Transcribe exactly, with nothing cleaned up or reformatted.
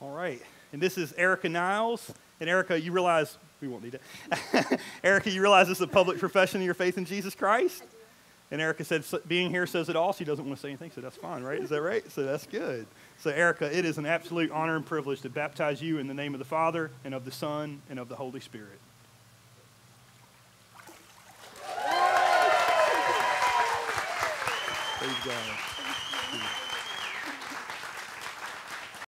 All right. And this is Erika Niles. And Erika, you realize, we won't need it. Erika, you realize this is a public profession of your faith in Jesus Christ? And Erika said, being here says it all. She doesn't want to say anything, so that's fine, right? Is that right? So that's good. So Erika, it is an absolute honor and privilege to baptize you in the name of the Father and of the Son and of the Holy Spirit. Praise God.